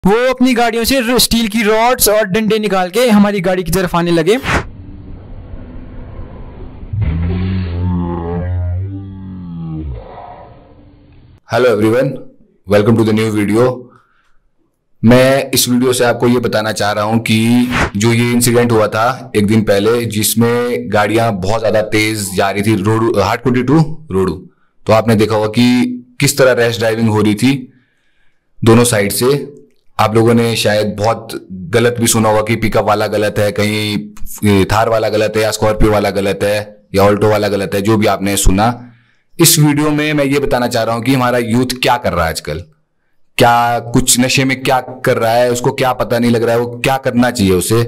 वो अपनी गाड़ियों से स्टील की रॉड्स और डंडे निकाल के हमारी गाड़ी की तरफ आने लगे। Hello everyone, welcome to the new video. मैं इस वीडियो से आपको ये बताना चाह रहा हूँ कि जो ये इंसिडेंट हुआ था एक दिन पहले, जिसमें गाड़ियां बहुत ज्यादा तेज जा रही थी हाटकोटी टू रोडू, तो आपने देखा होगा कि किस तरह रैश ड्राइविंग हो रही थी दोनों साइड से। आप लोगों ने शायद बहुत गलत भी सुना होगा कि पिकअप वाला गलत है, कहीं थार वाला गलत है, या स्कॉर्पियो वाला गलत है, या ऑल्टो वाला गलत है। जो भी आपने सुना, इस वीडियो में मैं ये बताना चाह रहा हूं कि हमारा यूथ क्या कर रहा है आजकल, क्या कुछ नशे में क्या कर रहा है, उसको क्या पता नहीं लग रहा है, वो क्या करना चाहिए उसे।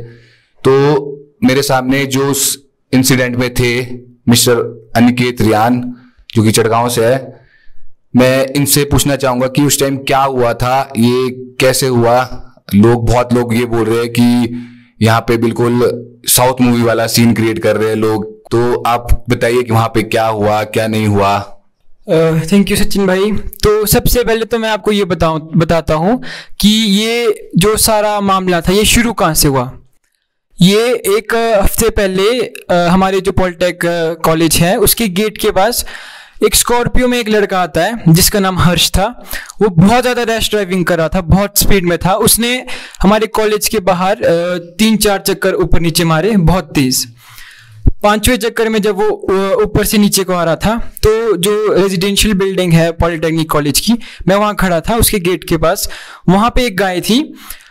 तो मेरे सामने जो उस इंसिडेंट में थे मिस्टर अनिकेत रियान, जो कि चटगांव से है, मैं इनसे पूछना चाहूंगा कि उस टाइम क्या हुआ था, ये कैसे हुआ। बहुत लोग ये बोल रहे हैं कि यहाँ पे बिल्कुल साउथ मूवी वाला सीन क्रिएट कर रहे हैं लोग। तो आप बताइए कि वहां पे क्या हुआ, क्या नहीं हुआ। थैंक यू सचिन भाई। तो सबसे पहले तो मैं आपको ये बताता हूँ कि ये जो सारा मामला था ये शुरू कहाँ से हुआ। ये एक हफ्ते पहले हमारे जो पॉलिटेक कॉलेज है उसके गेट के पास एक स्कॉर्पियो में एक लड़का आता है जिसका नाम हर्ष था। वो बहुत ज़्यादा रैश ड्राइविंग कर रहा था, बहुत स्पीड में था। उसने हमारे कॉलेज के बाहर 3-4 चक्कर ऊपर नीचे मारे, बहुत तेज। 5वें चक्कर में जब वो ऊपर से नीचे को आ रहा था, तो जो रेजिडेंशियल बिल्डिंग है पॉलिटेक्निक कॉलेज की, मैं वहाँ खड़ा था उसके गेट के पास। वहाँ पे एक गाय थी,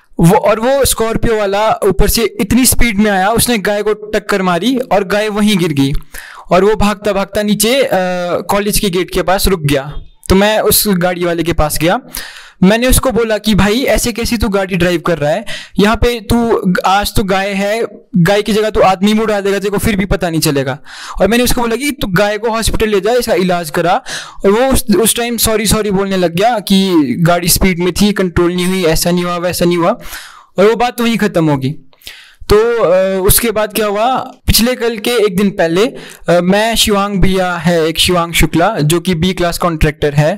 वो स्कॉर्पियो वाला ऊपर से इतनी स्पीड में आया, उसने गाय को टक्कर मारी और गाय वहीं गिर गई और वो भागता भागता नीचे कॉलेज के गेट के पास रुक गया। तो मैं उस गाड़ी वाले के पास गया, मैंने उसको बोला कि भाई ऐसे कैसे तू गाड़ी ड्राइव कर रहा है, यहाँ पे तू आज तो गाय है, गाय की जगह तू आदमी मुड़ा देगा, तेरे को फिर भी पता नहीं चलेगा। और मैंने उसको बोला कि तू गाय को हॉस्पिटल ले जा, इसका इलाज करा। और वो उस टाइम सॉरी बोलने लग गया कि गाड़ी स्पीड में थी, कंट्रोल नहीं हुई, ऐसा नहीं हुआ, वैसा नहीं हुआ, और वो बात वहीं खत्म होगी। तो उसके बाद क्या हुआ, पिछले कल के एक दिन पहले मैं शिवांग भैया है, एक शिवांग शुक्ला जो कि B क्लास कॉन्ट्रैक्टर है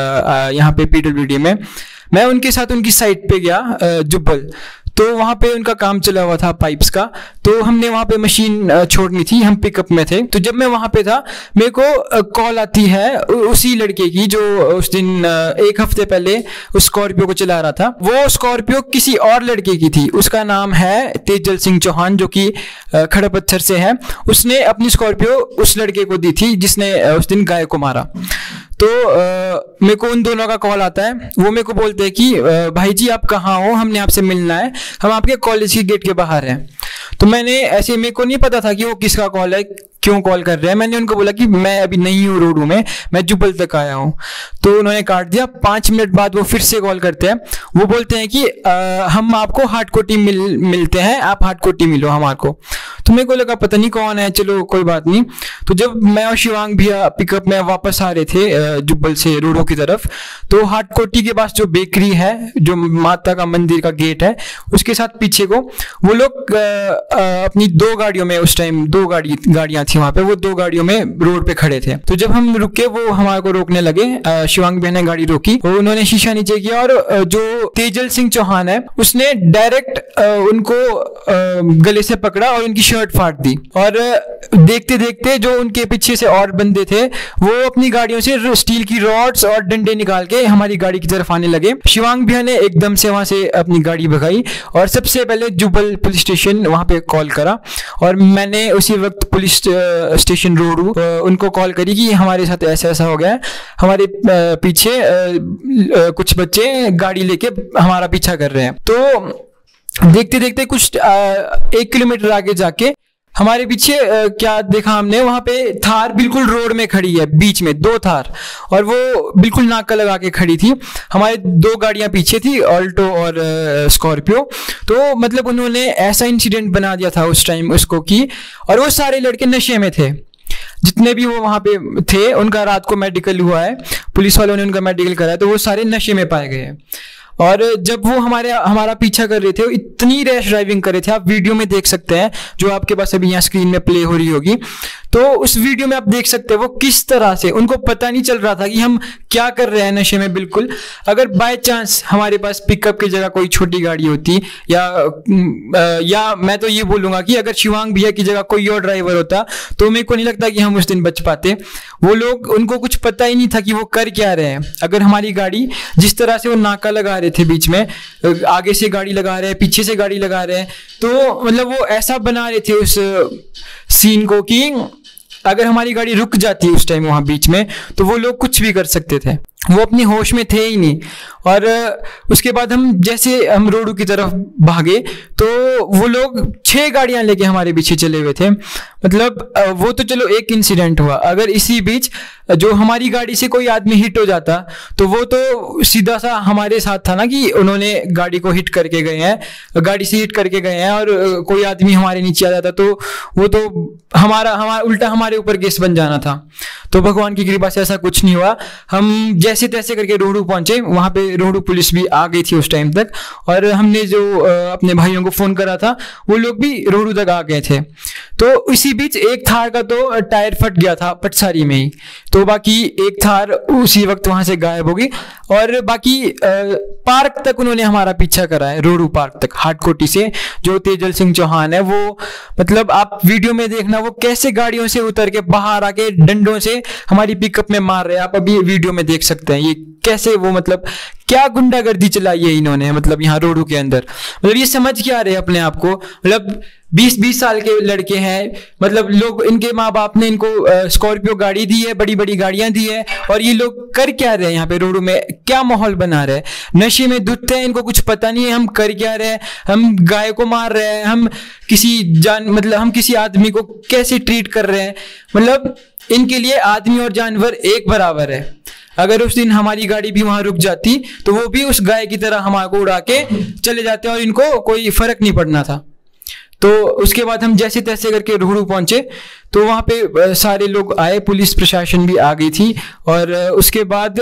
यहाँ पे PWD में, मैं उनके साथ उनकी साइट पे गया जुब्बल। तो वहाँ पे उनका काम चला हुआ था पाइप्स का, तो हमने वहाँ पे मशीन छोड़नी थी, हम पिकअप में थे। तो जब मैं वहाँ पे था, मेरे को कॉल आती है उसी लड़के की जो उस दिन एक हफ्ते पहले उस स्कॉर्पियो को चला रहा था। वो स्कॉर्पियो किसी और लड़के की थी, उसका नाम है तेजल सिंह चौहान, जो कि खड़पत्थर से है। उसने अपनी स्कॉर्पियो उस लड़के को दी थी जिसने उस दिन गाय को मारा। तो मेरे को उन दोनों का कॉल आता है, वो मेरे को बोलते हैं कि भाई जी आप कहाँ हो, हमने आपसे मिलना है, हम आपके कॉलेज के गेट के बाहर हैं। तो मैंने ऐसे, मेरे को नहीं पता था कि वो किसका कॉल है, क्यों कॉल कर रहे हैं। मैंने उनको बोला कि मैं अभी नहीं हूँ रोडू में, मैं जुब्बल तक आया हूँ। तो उन्होंने काट दिया। 5 मिनट बाद वो फिर से कॉल करते हैं, वो बोलते हैं कि हम आपको हाटकोटी मिलते हैं, आप हाटकोटी मिलो हमारे को। तो मेरे को लगा पता नहीं कौन है, चलो कोई बात नहीं। तो जब मैं और शिवांग भैया पिकअप में वापस आ रहे थे जुब्बल से रोडू की तरफ, तो हाटकोटी के पास जो बेकरी है, जो माता का मंदिर का गेट है, उसके साथ पीछे को वो लोग अपनी 2 गाड़ियों में, उस टाइम 2 गाड़ियां थी वहां पे, वो 2 गाड़ियों में रोड पे खड़े थे। तो जब हम रुके, वो हमारे को रोकने लगे, शिवांग भैया ने गाड़ी रोकी, तो उन्होंने शीशा नीचे किया और जो तेजल सिंह चौहान है उसने डायरेक्ट उनको गले से पकड़ा और उनकी शर्ट फाड़ दी। और देखते देखते जो उनके पीछे से और बंदे थे, वो अपनी गाड़ियों से स्टील की रॉड्स और डंडे निकाल के हमारी गाड़ी की तरफ आने लगे। शिवांग भैया ने एकदम से वहां से अपनी गाड़ी भगाई और सबसे पहले जुब्बल पुलिस स्टेशन वहां पे कॉल करा। और मैंने उसी वक्त पुलिस स्टेशन रोडू उनको कॉल करी कि हमारे साथ ऐसा ऐसा हो गया है, हमारे पीछे कुछ बच्चे गाड़ी लेके हमारा पीछा कर रहे हैं। तो देखते देखते कुछ 1 किलोमीटर आगे जाके हमारे पीछे क्या देखा हमने, वहां पे थार बिल्कुल रोड में खड़ी है, बीच में 2 थार, और वो बिल्कुल नाका लगा के खड़ी थी। हमारे 2 गाड़ियां पीछे थी, ऑल्टो और स्कॉर्पियो। तो मतलब उन्होंने ऐसा इंसिडेंट बना दिया था उस टाइम उसको कि, और वो सारे लड़के नशे में थे, जितने भी वो वहां पे थे। उनका रात को मेडिकल हुआ है, पुलिस वालों ने उनका मेडिकल कराया, तो वो सारे नशे में पाए गए हैं। और जब वो हमारा पीछा कर रहे थे, वो इतनी रैश ड्राइविंग कर रहे थे, आप वीडियो में देख सकते हैं जो आपके पास अभी यहाँ स्क्रीन में प्ले हो रही होगी। तो उस वीडियो में आप देख सकते हैं वो किस तरह से, उनको पता नहीं चल रहा था कि हम क्या कर रहे हैं नशे में बिल्कुल। अगर बाय चांस हमारे पास पिकअप की जगह कोई छोटी गाड़ी होती, या मैं तो ये बोलूंगा कि अगर शिवांग भैया की जगह कोई और ड्राइवर होता तो मेरे को नहीं लगता कि हम उस दिन बच पाते। वो लोग, उनको कुछ पता ही नहीं था कि वो कर क्या रहे हैं। अगर हमारी गाड़ी, जिस तरह से वो नाका लगा रहे थे बीच में, आगे से गाड़ी लगा रहे हैं, पीछे से गाड़ी लगा रहे हैं, तो मतलब वो ऐसा बना रहे थे उस सीन को कि अगर हमारी गाड़ी रुक जाती उस टाइम वहां बीच में, तो वो लोग कुछ भी कर सकते थे। वो अपनी होश में थे ही नहीं। और उसके बाद जैसे हम रोडू की तरफ भागे तो वो लोग 6 गाड़ियां लेके हमारे पीछे चले हुए थे। मतलब वो तो चलो एक इंसिडेंट हुआ, अगर इसी बीच जो हमारी गाड़ी से कोई आदमी हिट हो जाता तो वो तो सीधा सा हमारे साथ था ना, कि उन्होंने गाड़ी को हिट करके गए हैं, गाड़ी से हिट करके गए हैं, और कोई आदमी हमारे नीचे आ जाता तो वो तो हमारा उल्टा हमारे ऊपर केस बन जाना था। तो भगवान की कृपा से ऐसा कुछ नहीं हुआ। हम जैसे तैसे करके रोहडू पहुंचे, वहां पे रोहडू पुलिस भी आ गई थी उस टाइम तक, और हमने जो अपने भाइयों को फोन करा था वो लोग भी रोहडू तक आ गए थे। तो इसी बीच एक थार का तो टायर फट गया था पटसारी में ही, तो बाकी एक थार उसी वक्त वहां से गायब हो गई। और बाकी पार्क तक उन्होंने हमारा पीछा करा है, रोहडू पार्क तक, हाटकोटी से। जो तेजल सिंह चौहान है वो, मतलब आप वीडियो में देखना वो कैसे गाड़ियों से उतर के बाहर आके डंडों से हमारी पिकअप में मार रहे हैं। आप अभी वीडियो में देख सकते हैं ये कैसे, वो मतलब क्या गुंडागर्दी चलाई है इन्होंने, मतलब यहाँ रोडू के अंदर। मतलब ये समझ क्या रहे अपने आप को, मतलब 20-20 साल के लड़के हैं, मतलब लोग, इनके माँ बाप ने इनको स्कॉर्पियो गाड़ी दी है, बड़ी बड़ी गाड़ियां दी है, और ये लोग कर क्या रहे हैं यहाँ पे रोडू में, क्या माहौल बना रहे हैं। नशे में धुतते हैं, इनको कुछ पता नहीं है हम कर क्या रहे हैं। हम गाय को मार रहे हैं, हम किसी आदमी को कैसे ट्रीट कर रहे हैं। मतलब इनके लिए आदमी और जानवर एक बराबर है। अगर उस दिन हमारी गाड़ी भी वहां रुक जाती तो वो भी उस गाय की तरह हमारे को उड़ा के चले जाते और इनको कोई फर्क नहीं पड़ना था। तो उसके बाद हम जैसे तैसे करके रोहडू पहुंचे, तो वहां पे सारे लोग आए, पुलिस प्रशासन भी आ गई थी। और उसके बाद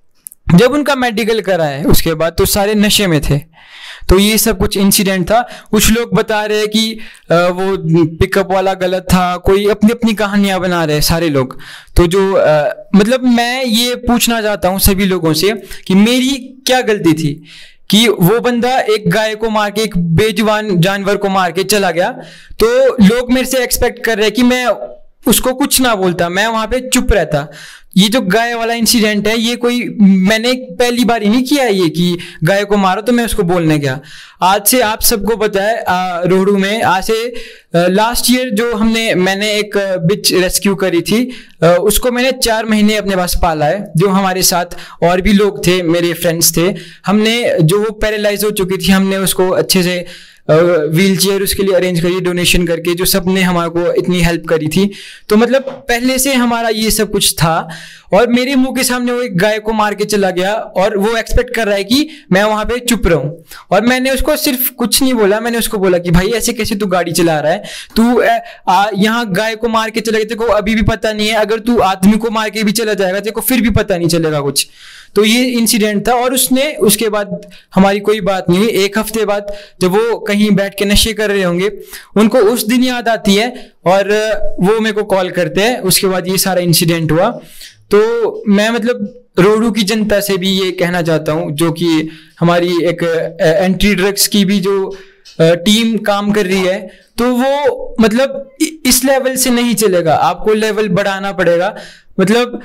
जब उनका मेडिकल कराए उसके बाद तो सारे नशे में थे। तो ये सब कुछ इंसिडेंट था। कुछ लोग बता रहे हैं कि वो पिकअप वाला गलत था, कोई अपनी अपनी कहानियां बना रहे हैं सारे लोग। तो जो मतलब मैं ये पूछना चाहता हूँ सभी लोगों से कि मेरी क्या गलती थी कि वो बंदा एक गाय को मार के, एक बेजुबान जानवर को मार के चला गया, तो लोग मेरे से एक्सपेक्ट कर रहे हैं कि मैं उसको कुछ ना बोलता, मैं वहां पे चुप रहता। ये जो गाय वाला इंसिडेंट है, ये कोई मैंने पहली बार ही नहीं किया है ये कि गाय को मारो तो मैं उसको बोलने गया। आज से आप सबको पता है रोहडू में आज से लास्ट ईयर जो मैंने एक बिच रेस्क्यू करी थी, उसको मैंने 4 महीने अपने पास पाला है। जो हमारे साथ और भी लोग थे, मेरे फ्रेंड्स थे, हमने जो वो पैरालाइज हो चुकी थी, हमने उसको अच्छे से व्हील चेयर उसके लिए अरेंज करी, डोनेशन करके, जो सबने हमारे को इतनी हेल्प करी थी। तो मतलब पहले से हमारा ये सब कुछ था, और मेरे मुंह के सामने वो एक गाय को मार के चला गया और वो एक्सपेक्ट कर रहा है कि मैं वहां पे चुप रहूं। और मैंने उसको सिर्फ कुछ नहीं बोला, मैंने उसको बोला कि भाई ऐसे कैसे तू गाड़ी चला रहा है, तू यहाँ गाय को मार के चला गया, तेरे को अभी भी पता नहीं है, अगर तू आदमी को मार के भी चला जाएगा तेरे को फिर भी पता नहीं चलेगा कुछ। तो ये इंसिडेंट था। और उसके बाद हमारी कोई बात नहीं हुई। 1 हफ्ते बाद जब वो कहीं बैठ के नशे कर रहे होंगे, उनको उस दिन याद आती है और वो मेरे को कॉल करते हैं। उसके बाद ये सारा इंसिडेंट हुआ। तो मैं मतलब रोहडू की जनता से भी ये कहना चाहता हूँ, जो कि हमारी एक एंटी ड्रग्स की भी जो टीम काम कर रही है, तो वो मतलब इस लेवल से नहीं चलेगा, आपको लेवल बढ़ाना पड़ेगा। मतलब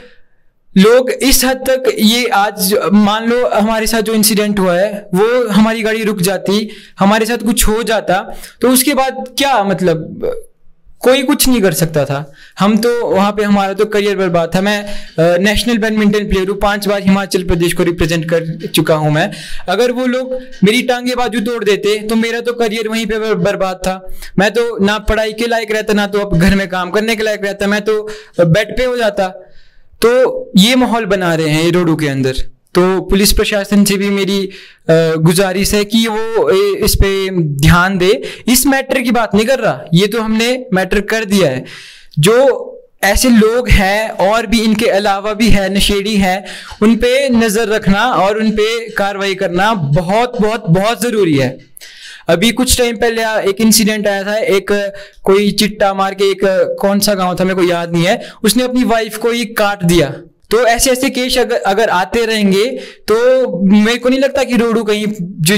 लोग इस हद तक, ये आज मान लो हमारे साथ जो इंसिडेंट हुआ है, वो हमारी गाड़ी रुक जाती, हमारे साथ कुछ हो जाता, तो उसके बाद क्या मतलब कोई कुछ नहीं कर सकता था। हम तो वहां पे, हमारा तो करियर बर्बाद था। मैं नेशनल बैडमिंटन प्लेयर हूँ, 5 बार हिमाचल प्रदेश को रिप्रेजेंट कर चुका हूं मैं। अगर वो लोग मेरी टांगे बाजू तोड़ देते तो मेरा तो करियर वहीं पे बर्बाद था। मैं तो ना पढ़ाई के लायक रहता, ना तो अब घर में काम करने के लायक रहता, मैं तो बेड पे हो जाता। तो ये माहौल बना रहे हैं ये रोहडू के अंदर। तो पुलिस प्रशासन से भी मेरी गुजारिश है कि वो इस पे ध्यान दे। इस मैटर की बात नहीं कर रहा, ये तो हमने मैटर कर दिया है। जो ऐसे लोग हैं और भी इनके अलावा भी है नशेड़ी हैं, उन पे नजर रखना और उन पे कार्रवाई करना बहुत बहुत बहुत जरूरी है। अभी कुछ टाइम पहले एक इंसिडेंट आया था, एक कोई चिट्टा मार के, एक कौन सा गांव था मेरे को याद नहीं है, उसने अपनी वाइफ को ही काट दिया। तो ऐसे ऐसे केस अगर आते रहेंगे तो मेरे को नहीं लगता कि रोडू कहीं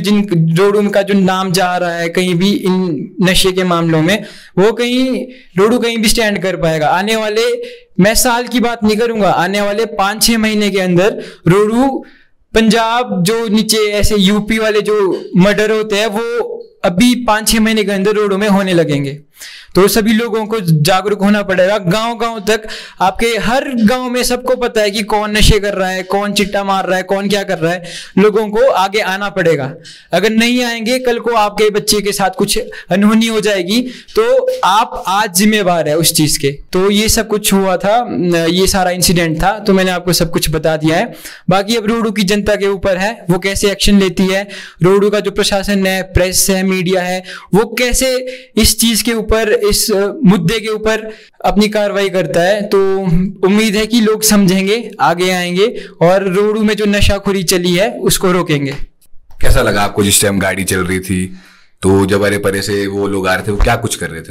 रोडू का जो नाम जा रहा है कहीं भी इन नशे के मामलों में, वो कहीं रोडू कहीं भी स्टैंड कर पाएगा। आने वाले, मैं साल की बात नहीं करूंगा, आने वाले 5-6 महीने के अंदर रोडू पंजाब जो नीचे ऐसे यूपी वाले जो मर्डर होते हैं वो अभी 5-6 महीने के अंदर रोडों में होने लगेंगे। तो सभी लोगों को जागरूक होना पड़ेगा। गांव गांव तक, आपके हर गांव में सबको पता है कि कौन नशे कर रहा है, कौन चिट्टा मार रहा है, कौन क्या कर रहा है। लोगों को आगे आना पड़ेगा। अगर नहीं आएंगे, कल को आपके बच्चे के साथ कुछ अनहोनी हो जाएगी तो आप आज जिम्मेवार है उस चीज के। तो ये सब कुछ हुआ था, ये सारा इंसिडेंट था, तो मैंने आपको सब कुछ बता दिया है। बाकी अब रोडू की जनता के ऊपर है, वो कैसे एक्शन लेती है। रोडू का जो प्रशासन है, प्रेस है, मीडिया है, वो कैसे इस चीज के ऊपर, इस मुद्दे के ऊपर अपनी कार्रवाई करता है। तो उम्मीद है कि लोग समझेंगे, आगे आएंगे और रोडू में जो नशाखोरी चली है उसको रोकेंगे। कैसा लगा आपको जिस टाइम गाड़ी चल रही थी तो जब अरे परे से वो लोग आ रहे थे, वो क्या कुछ कर रहे थे?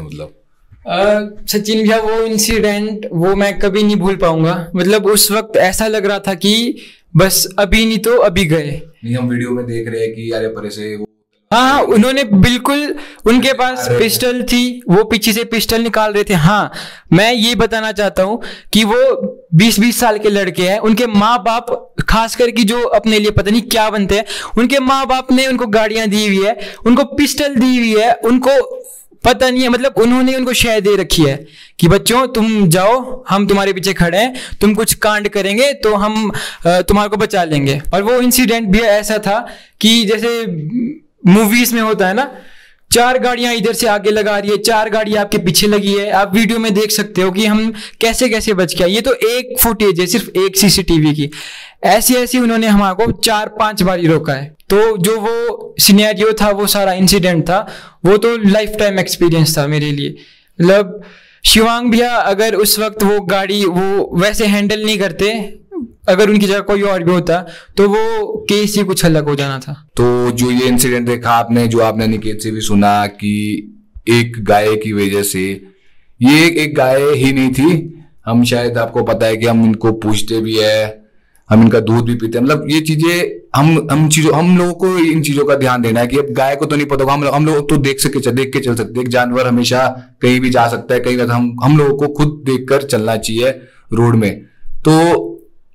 मतलब सचिन भैया, वो इंसिडेंट वो मैं कभी नहीं भूल पाऊंगा। मतलब उस वक्त ऐसा लग रहा था कि बस अभी नहीं तो अभी गए। नहीं, हम वीडियो में देख रहे हैं कि अरे परे से वो, हाँ, उन्होंने बिल्कुल, उनके पास पिस्टल थी, वो पीछे से पिस्टल निकाल रहे थे। हाँ, मैं ये बताना चाहता हूं कि वो 20-20 साल के लड़के हैं, उनके माँ बाप खासकर की जो अपने लिए पता नहीं क्या बनते हैं, उनके माँ बाप ने उनको गाड़ियां दी हुई है, उनको पिस्टल दी हुई है, उनको पता नहीं है, मतलब उन्होंने उनको शय दे रखी है कि बच्चों तुम जाओ, हम तुम्हारे पीछे खड़े हैं, तुम कुछ कांड करेंगे तो हम तुम्हारे को बचा लेंगे। और वो इंसिडेंट भी ऐसा था कि जैसे मूवीज में होता है ना, 4 गाड़ियां इधर से आगे लगा रही है, 4 गाड़ियां आपके पीछे लगी है। आप वीडियो में देख सकते हो कि हम कैसे कैसे बच गया। ये तो एक फुटेज है, सिर्फ एक सीसीटीवी की। ऐसी ऐसी उन्होंने हमारे को 4-5 बार रोका है। तो जो वो सिनेरियो था, वो सारा इंसिडेंट था, वो तो लाइफ टाइम एक्सपीरियंस था मेरे लिए। मतलब शिवांग भैया अगर उस वक्त वो गाड़ी वो वैसे हैंडल नहीं करते, अगर उनकी जगह कोई और भी होता तो वो केस ही कुछ अलग हो जाना था। तो जो ये इंसिडेंट देखा आपने, जो आपने निकेत से भी सुना कि एक गाय की वजह से, ये एक गाय ही नहीं थी, हम शायद आपको पता है कि हम इनको पूछते भी है, हम इनका दूध भी पीते हैं। मतलब ये चीजें हम लोगों को इन चीजों का ध्यान देना है कि अब गाय को तो नहीं पता होगा, हम लोग तो देख के चल सकते हैं। एक जानवर हमेशा कहीं भी जा सकता है, कहीं भी, हम लोगों को खुद देखकर चलना चाहिए रोड में। तो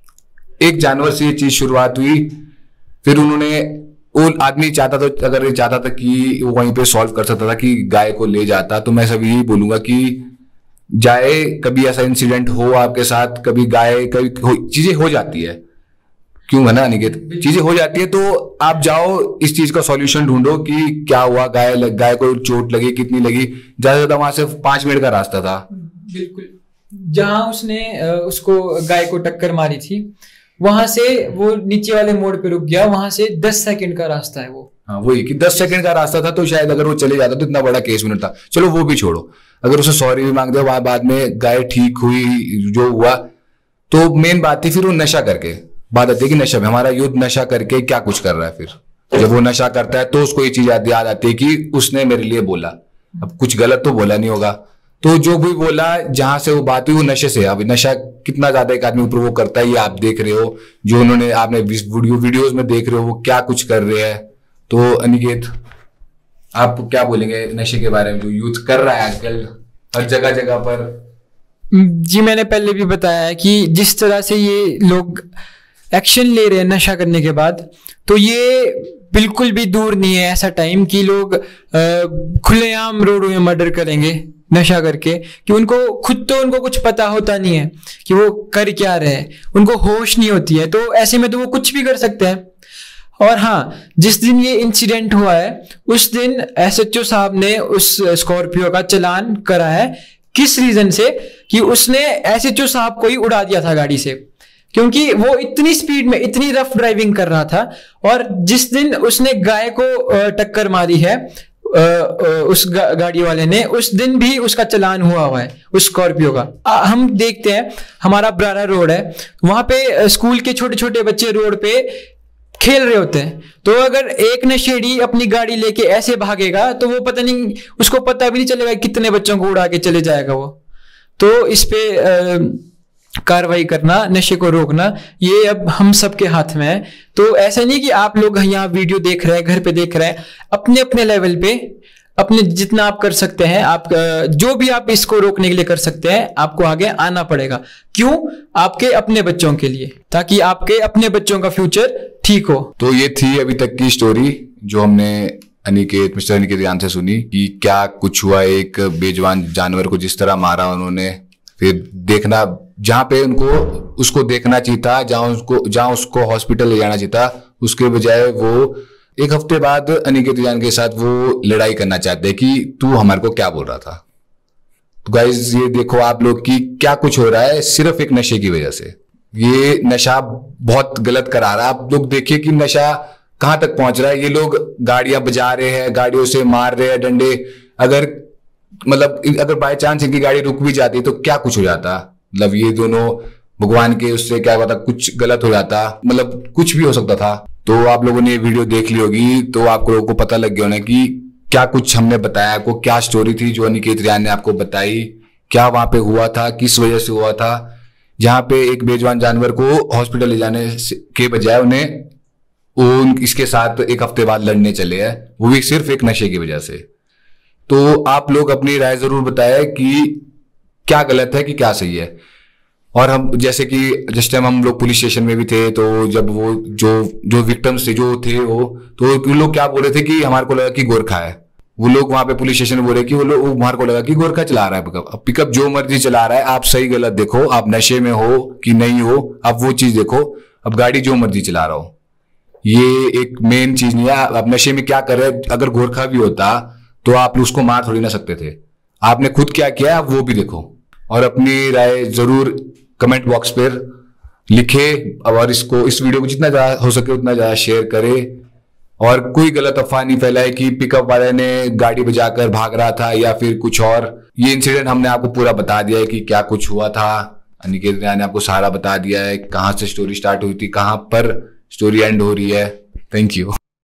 एक जानवर से ये चीज शुरुआत हुई, फिर उन्होंने, वो आदमी चाहता था, अगर ये चाहता था कि वो वहीं पे सॉल्व कर सकता था कि गाय को ले जाता, तो मैं सभी यही बोलूंगा कि जाए, कभी ऐसा इंसिडेंट हो आपके साथ, कभी गाय, कभी चीजें हो जाती है, क्यों है ना निकेत, चीजें हो जाती है, तो आप जाओ इस चीज का सॉल्यूशन ढूंढो कि क्या हुआ, गाय को चोट लगी, कितनी लगी। ज्यादा ज्यादा वहां से 5 मिनट का रास्ता था। बिल्कुल, जहां उसने उसको गाय को टक्कर मारी थी, वहां से वो नीचे वाले मोड़ पे रुक गया, वहां से 10 सेकंड का रास्ता है वो। हाँ, वही कि 10 सेकंड का रास्ता था, तो शायद अगर वो चले जाता तो इतना बड़ा केस नहीं था। चलो वो भी छोड़ो, अगर उसे सॉरी भी मांग दिया, बाद में गाय ठीक हुई, जो हुआ, तो मेन बात थी फिर वो नशा करके, बात आती है कि नशा में हमारा युद्ध नशा करके क्या कुछ कर रहा है। फिर जब वो नशा करता है तो उसको ये चीज याद आती है कि उसने मेरे लिए बोला, अब कुछ गलत तो बोला नहीं होगा, तो जो भी बोला, जहां से वो बात हुई, वो नशे से। अब नशा कितना ज्यादा एक आदमी ऊपर वो करता है, ये आप देख रहे हो, जो उन्होंने, आपने वीडियोस में देख रहे हो, वो क्या कुछ कर रहे हैं। तो अनिकेत, आप क्या बोलेंगे नशे के बारे में, जो यूथ कर रहा है आजकल हर जगह जगह पर? जी, मैंने पहले भी बताया है कि जिस तरह से ये लोग एक्शन ले रहे हैं नशा करने के बाद, तो ये बिल्कुल भी दूर नहीं है ऐसा टाइम कि लोग खुलेआम रोडों में मर्डर करेंगे नशा करके, कि उनको खुद तो उनको कुछ पता होता नहीं है कि वो कर क्या रहे हैं, उनको होश नहीं होती है। तो ऐसे में तो वो कुछ भी कर सकते हैं। और हाँ, जिस दिन ये इंसिडेंट हुआ है उस दिन एसएचओ साहब ने उस स्कॉर्पियो का चालान करा है। किस रीजन से? कि उसने एसएचओ साहब को ही उड़ा दिया था गाड़ी से, क्योंकि वो इतनी स्पीड में, इतनी रफ ड्राइविंग कर रहा था। और जिस दिन उसने गाय को टक्कर मारी है, उस गाड़ी वाले ने उस दिन भी उसका चालान हुआ है उस स्कॉर्पियो का। हम देखते हैं हमारा बरारा रोड है, वहां पे स्कूल के छोटे छोटे बच्चे रोड पे खेल रहे होते हैं, तो अगर एक नशेड़ी अपनी गाड़ी लेके ऐसे भागेगा तो वो पता नहीं, उसको पता भी नहीं चलेगा कितने बच्चों को उड़ा के चले जाएगा वो। तो इस पे कार्रवाई करना, नशे को रोकना, ये अब हम सबके हाथ में है। तो ऐसा नहीं कि आप लोग यहाँ वीडियो देख रहे हैं, घर पे देख रहे हैं, अपने अपने लेवल पे अपने जितना आप कर सकते हैं, आप जो भी आप इसको रोकने के लिए कर सकते हैं, आपको आगे आना पड़ेगा। क्यों? आपके अपने बच्चों के लिए, ताकि आपके अपने बच्चों का फ्यूचर ठीक हो। तो ये थी अभी तक की स्टोरी जो हमने मिस्टर अनिकेत यान से सुनी कि क्या कुछ हुआ, एक बेजुबान जानवर को जिस तरह मारा उन्होंने, फिर देखना जहां पे उसको देखना चाहिए था, जहां उसको हॉस्पिटल ले जाना चाहिए था, उसके बजाय वो एक हफ्ते बाद अनिकेत यान के साथ वो लड़ाई करना चाहते हैं कि तू हमारे को क्या बोल रहा था। तो गाइस ये देखो आप लोग की क्या कुछ हो रहा है सिर्फ एक नशे की वजह से। ये नशा बहुत गलत करा रहा है। आप लोग देखिए कि नशा कहां तक पहुंच रहा है। ये लोग गाड़ियां बजा रहे हैं, गाड़ियों से मार रहे हैं डंडे। अगर बाय चांस इनकी गाड़ी रुक भी जाती तो क्या कुछ हो जाता। मतलब ये दोनों भगवान के उससे क्या पता कुछ गलत हो जाता, मतलब कुछ भी हो सकता था। तो आप लोगों ने ये वीडियो देख ली होगी तो आप लोगों को पता लग गया होना कि क्या कुछ हमने बताया आपको, क्या स्टोरी थी जो अनिकेत यान ने आपको बताई, क्या वहां पे हुआ था, किस वजह से हुआ था, जहां पे एक बेजुबान जानवर को हॉस्पिटल ले जाने के बजाय उन्हें इसके साथ एक हफ्ते बाद लड़ने चले हैं, वो भी सिर्फ एक नशे की वजह से। तो आप लोग अपनी राय जरूर बताएं कि क्या गलत है कि क्या सही है। और हम जैसे कि जिस टाइम हम लोग पुलिस स्टेशन में भी थे तो जब वो जो विक्टिम्स थे जो थे वो लोग क्या बोल रहे थे कि हमारे को लगा कि गोरखा है। वो लोग वहां पे पुलिस स्टेशन में बोल रहे कि वो लोग हमारे को लगा कि गोरखा चला रहा है पिकअप। अब पिकअप जो मर्जी चला रहा है, आप सही गलत देखो, आप नशे में हो कि नहीं हो, आप वो चीज देखो। अब गाड़ी जो मर्जी चला रहा हो, ये एक मेन चीज नहीं है। आप नशे में क्या कर रहे हैं। अगर गोरखा भी होता तो आप उसको मार थोड़ी ना सकते थे। आपने खुद क्या किया आप वो भी देखो। और अपनी राय जरूर कमेंट बॉक्स पर लिखे और इस वीडियो को जितना ज्यादा हो सके उतना ज्यादा शेयर करें। और कोई गलत अफवाह नहीं फैलाए कि पिकअप वाले ने गाड़ी बजाकर भाग रहा था या फिर कुछ और। ये इंसिडेंट हमने आपको पूरा बता दिया है कि क्या कुछ हुआ था। अनिकेत यान ने आपको सारा बता दिया है, कहां से स्टोरी स्टार्ट हुई थी, कहां पर स्टोरी एंड हो रही है। Thank you.